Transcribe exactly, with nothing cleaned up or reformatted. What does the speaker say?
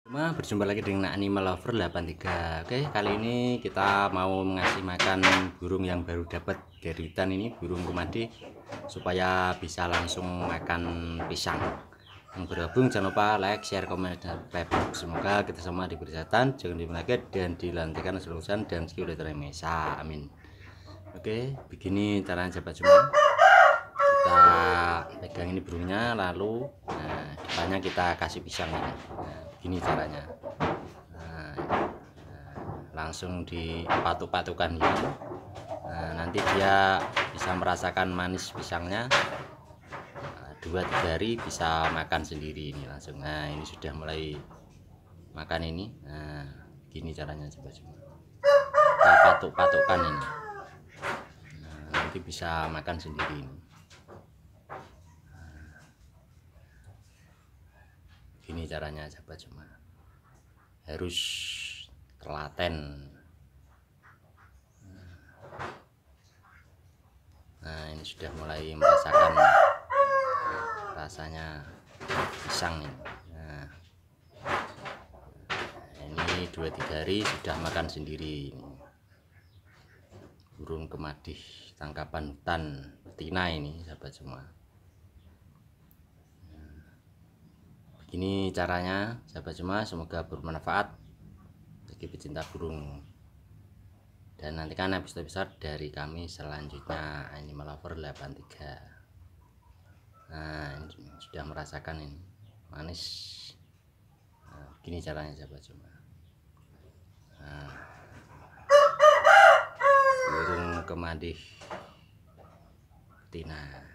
Cuma berjumpa lagi dengan Animal Lover delapan tiga. Oke, kali ini kita mau mengasih makan burung yang baru dapat dari hutan ini, burung kumadi, supaya bisa langsung makan pisang. Yang bergabung jangan lupa like, share, komen, dan subscribe. Semoga kita semua diberi kesehatan, jangan dipenyakit, dan dilantikan seluruhan dan skill dari Mesa. Amin. Oke, begini caranya sahabat semua. Kita pegang ini burungnya, lalu nah, depannya kita kasih pisang ini. Nah, begini caranya. Nah, langsung dipatuk-patukan ini. Nah, nanti dia bisa merasakan manis pisangnya. Nah, dua tiga hari bisa makan sendiri ini langsung. Nah, ini sudah mulai makan ini. Nah, gini caranya coba coba. Kita patuk-patukkan ini. Nah, nanti bisa makan sendiri ini. Gini caranya sahabat semua, harus telaten. Nah, ini sudah mulai merasakan rasanya pisang ini. Nah, ini dua tiga hari sudah makan sendiri ini. Burung kemadih tangkapan hutan betina ini sahabat semua. Begini caranya sahabat semua, semoga bermanfaat bagi pecinta burung. Dan nantikan episode-episode dari kami selanjutnya, Animal Lover delapan tiga. Nah, ini sudah merasakan ini manis. Nah, begini caranya sahabat semua. Nah, burung kemadih betina.